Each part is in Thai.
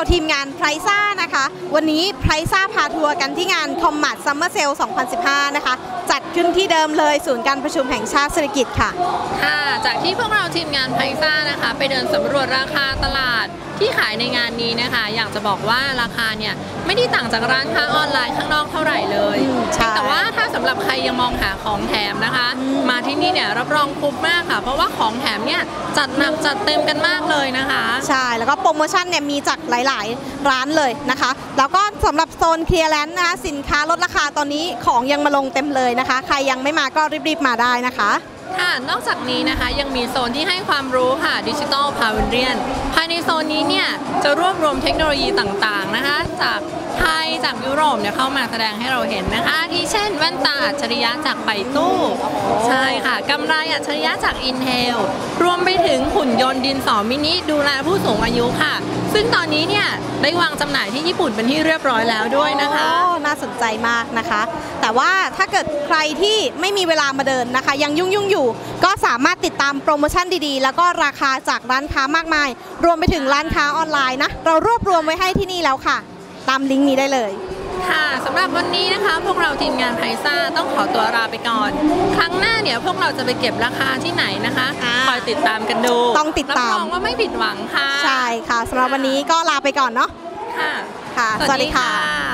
ทีมงานไพรซ่านะคะวันนี้ไพรซ่าพาทัวร์กันที่งานคอมมาร์ทซัมเมอร์เซล 2015 นะคะจัดขึ้นที่เดิมเลยศูนย์การประชุมแห่งชาติเศรษฐกิจค่ะค่ะจากที่พวกเราทีมงานไพรซ่านะคะไปเดินสำรวจราคาตลาดที่ขายในงานนี้นะคะอยากจะบอกว่าราคาเนี่ยไม่ได้ต่างจากร้านค้าออนไลน์ข้างนอกเท่าไหร่เลยแต่ว่าถ้าสำหรับใครยังมองหาของแถมนะคะมาที่นี่เนี่ยรับรองคุ้มมากค่ะเพราะว่าของแถมเนี่ยจัดหนักจัดเต็มกันมากเลยนะคะใช่แล้วก็โปรโมชั่นเนี่ยมีจากหลายๆร้านเลยนะคะแล้วก็สำหรับโซนเคลียร์แลนด์นะคะสินค้าลดราคาตอนนี้ของยังมาลงเต็มเลยนะคะใครยังไม่มาก็รีบๆมาได้นะคะค่ะนอกจากนี้นะคะยังมีโซนที่ให้ความรู้ค่ะดิจิทัลพาวิเลียนภายในโซนนี้เนี่ยจะรวบรวมเทคโนโลยีต่างๆนะคะจากไทยจากยุโรปเนี่ยเข้ามาแสดงให้เราเห็นนะคะที่เช่นแว่นตาอัจฉริยะจากไปตู้ใช่ค่ะกำไรอัจฉริยะจาก Intel รวมไปถึงหุ่นยนต์ดินสอมินิดูแลผู้สูงอายุค่ะซึ่งตอนนี้เนี่ยได้วางจำหน่ายที่ญี่ปุ่นเป็นที่เรียบร้อยแล้วด้วยนะคะน่าสนใจมากนะคะแต่ว่าถ้าเกิดใครที่ไม่มีเวลามาเดินนะคะยังยุ่งอยู่ก็สามารถติดตามโปรโมชั่นดีๆแล้วก็ราคาจากร้านค้ามากมายรวมไปถึงร้านค้าออนไลน์นะเรารวบรวมไว้ให้ที่นี่แล้วค่ะตามลิงก์นี้ได้เลยค่ะสำหรับวันนี้นะคะพวกเราทีมงานไพรซ่าต้องขอตัวลาไปก่อนครั้งหน้าเนี่ยพวกเราจะไปเก็บราคาที่ไหนนะคะคอยติดตามกันดูต้องติดตามรับรองว่าไม่ผิดหวังค่ะใช่ค่ะสำหรับวันนี้ก็ลาไปก่อนเนาะค่ะค่ะสวัสดีค่ะ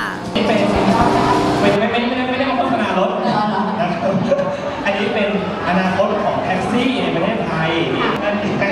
ไม่ได้มาโฆษณารถนะครับอันนี้เป็นอนาคตของแท็กซี่ในประเทศไทย